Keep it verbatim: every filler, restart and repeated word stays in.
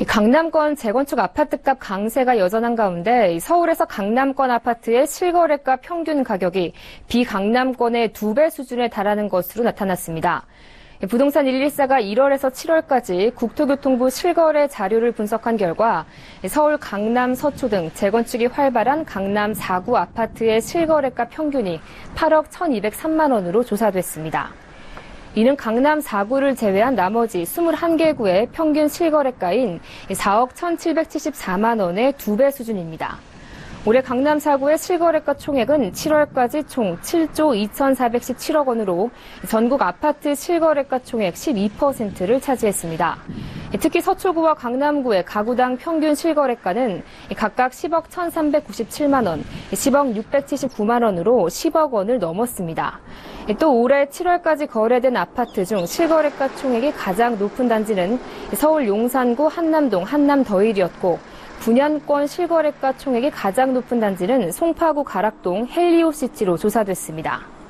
강남권 재건축 아파트값 강세가 여전한 가운데 서울에서 강남권 아파트의 실거래가 평균 가격이 비강남권의 두 배 수준에 달하는 것으로 나타났습니다. 부동산 일일사가 일월에서 칠월까지 국토교통부 실거래 자료를 분석한 결과 서울 강남 서초 등 재건축이 활발한 강남 사 구 아파트의 실거래가 평균이 팔억 천이백삼만 원으로 조사됐습니다. 이는 강남 사 구를 제외한 나머지 이십일 개 구의 평균 실거래가인 사억 천칠백칠십사만 원의 두 배 수준입니다. 올해 강남 사 구의 실거래가 총액은 칠월까지 총 칠조 이천사백십칠억 원으로 전국 아파트 실거래가 총액 십이 퍼센트를 차지했습니다. 특히 서초구와 강남구의 가구당 평균 실거래가는 각각 십억 천삼백구십칠만 원, 십억 육백칠십구만 원으로 십억 원을 넘었습니다. 또 올해 칠월까지 거래된 아파트 중 실거래가 총액이 가장 높은 단지는 서울 용산구 한남동 한남더일이었고 분양권 실거래가 총액이 가장 높은 단지는 송파구 가락동 헬리오시티로 조사됐습니다.